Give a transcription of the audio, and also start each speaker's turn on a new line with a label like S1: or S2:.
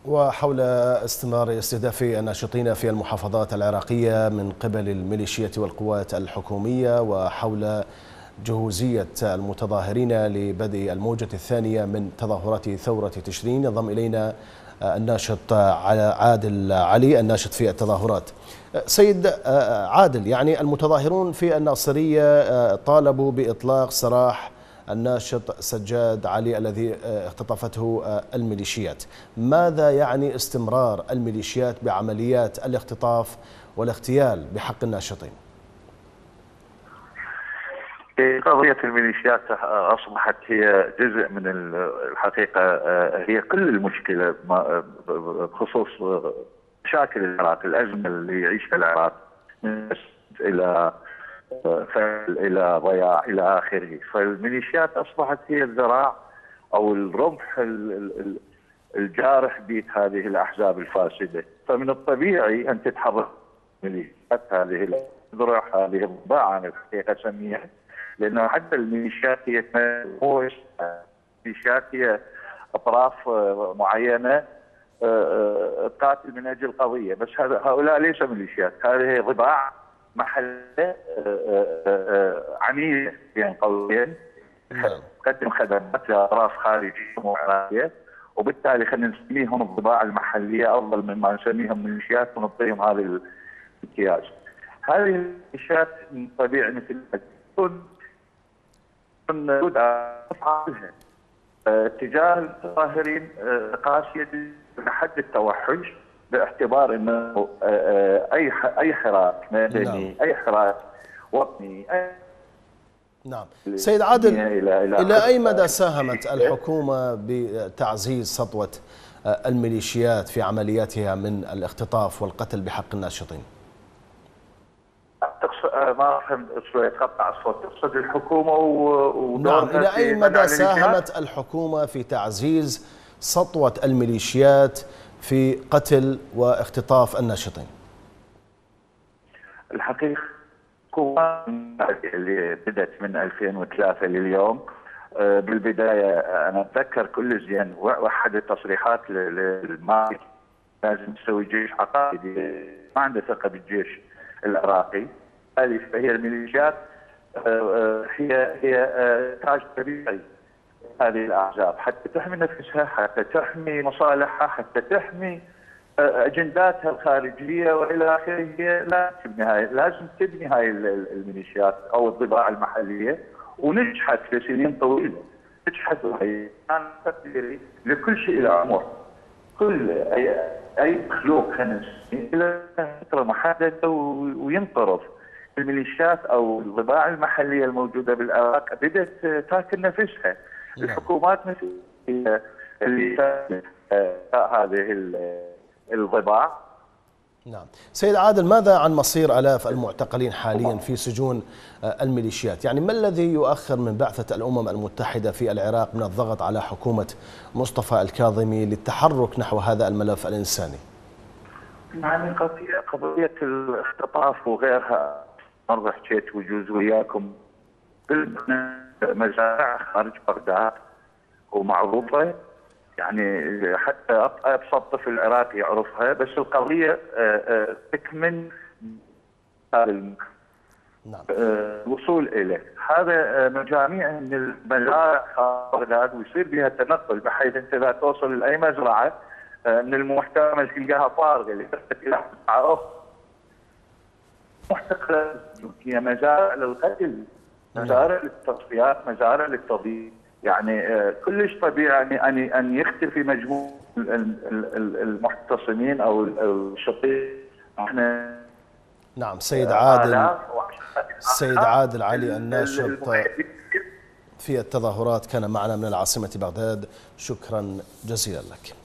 S1: وحول استمرار استهداف الناشطين في المحافظات العراقية من قبل الميليشيات والقوات الحكومية، وحول جهوزية المتظاهرين لبدء الموجة الثانية من تظاهرات ثورة تشرين، ينضم إلينا الناشط عادل علي الناشط في التظاهرات. سيد عادل، يعني المتظاهرون في الناصرية طالبوا بإطلاق سراح الناشط سجاد علي الذي اختطفته الميليشيات. ماذا يعني استمرار الميليشيات بعمليات الاختطاف والاغتيال بحق الناشطين؟
S2: قضية الميليشيات أصبحت هي جزء من الحقيقة، هي كل المشكلة بخصوص مشاكل العراق، الأزمة اللي يعيشها العراق من إلى فعل إلى ضياع إلى آخره. فالميليشيات أصبحت هي الذراع أو الرمح الجارح بيت هذه الأحزاب الفاسدة. فمن الطبيعي أن تتحرك الميليشيات، هذه الذرع، هذه الضباع أنا الحقيقة أسميها، لأنه حتى الميليشيات هي الميليشيات هي أطراف معينة تقاتل من أجل قضية، بس هؤلاء ليسوا ميليشيات، هذه ضباع محلية عميلة بين قوسين تقدم خدمات لأطراف خارجية وعراقية، وبالتالي خلينا نسميهم الضباع المحلية أفضل مما نسميهم ميليشيات ونعطيهم هذا الامتياز. هذه الميليشيات من طبيعي مثل تكون أفعالها تجاه المتظاهرين قاسية لحد التوحش، باعتبار انه اي حراك مدني، اي حراك وطني.
S1: نعم سيد عادل، الى اي مدى ساهمت الحكومة بتعزيز سطوة الميليشيات في عملياتها من الاختطاف والقتل بحق الناشطين؟
S2: ما فهمت شوي، تقطع الصوت. تقصد الحكومة
S1: نعم، الى اي مدى ساهمت الحكومة في تعزيز سطوة الميليشيات في قتل واختطاف الناشطين؟
S2: الحقيقة اللي بدأت من 2003 لليوم، بالبداية أنا أتذكر كل زين واحد التصريحات للمالك لازم تسوي جيش عقائدي، ما عنده ثقة بالجيش العراقي. فهي الميليشيات هي تاج طبيعي هذه الأحزاب، حتى تحمي نفسها، حتى تحمي مصالحها، حتى تحمي أجنداتها الخارجية وإلى آخره. هي لازم تبني هاي الميليشيات أو الضباع المحلية، ونجحت لسنين طويلة. نجحت وهي كان تقديري لكل شيء له عمر. كل أي مخلوق إلى فترة محددة وينقرض. الميليشيات أو الضباع المحلية الموجودة بالعراق بدأت تاكل نفسها. الحكومات مثل اللي هذه الضباع.
S1: نعم سيد عادل، ماذا عن مصير آلاف المعتقلين حاليا في سجون الميليشيات؟ يعني ما الذي يؤخر من بعثة الأمم المتحدة في العراق من الضغط على حكومة مصطفى الكاظمي للتحرك نحو هذا الملف الإنساني؟
S2: يعني قضية الاختطاف وغيرها، مرة حكيت وجوز وياكم بالمزارع خارج بغداد ومعروفة، يعني حتى ابسط طفل عراقي يعرفها، بس القضيه تكمن
S1: نعم.
S2: الوصول اليه هذا مجاميع من المزارع خارج بغداد، ويصير بها تنقل، بحيث انت اذا توصل لاي مزرعه من المحتمل تلقاها فارغه لتفتت الى محتقله. هي مزارع للقتل، مزارع للتصفيات، مزارع للتضييع. يعني كلش طبيعي ان يختفي مجموع المحتصمين او الشقيق. احنا
S1: نعم سيد عادل علي الناشط في التظاهرات كان معنا من العاصمة بغداد، شكرا جزيلا لك.